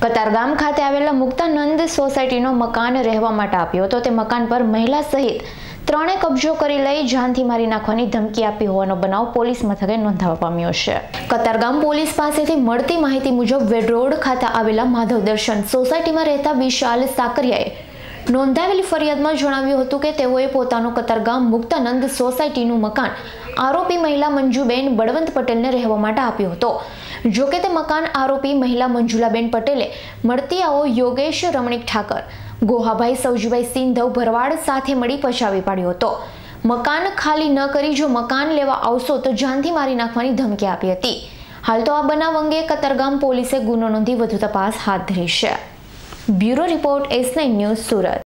કતારગામ ખાતે આવેલા મુક્તાનંદ સોસાયટીનો મકાન રહેવા માટે આપ્યો હતો। તે મકાન પર મહિલા સહિત ત્રણે કબજો કરી લઈ જાનથી મારી નાખવાની ધમકી આપી હોવાનો બનાવ પોલીસ મથકે નોંધાવા પામ્યો છે। કતારગામ પોલીસ પાસેથી મળતી માહિતી મુજબ વેડ રોડ ખાતે આવેલા માધવ દર્શન સોસાયટીમાં રહેતા વિશાલ સાકરિયાએ નોંધાવેલી ફરિયાદમાં જણાવ્યું હતું કે તેઓએ પોતાનું કતારગામ મુક્તાનંદ સોસાયટીનું મકાન આરોપી મહિલા મંજુબેન બળવંત પટેલને રહેવા માટે આપ્યો હતો। જો કે તે મકાન આરોપી મહિલા મંજુલાબેન પટેલે મળતિયાઓ યોગેશ રમણીક ઠાકર, ગોહાભાઈ સૌજીભાઈ સિંધવ ભરવાડ સાથે મળી પચાવી પાડ્યો હતો। મકાન ખાલી ન કરી જો મકાન લેવા આવશો તો જાનથી મારી નાખવાની ધમકી આપી હતી। હાલ તો આ બનાવ અંગે કતારગામ પોલીસે ગુનો નોંધી વધુ તપાસ હાથ ધરી છે। Bureau report S9 news Surat.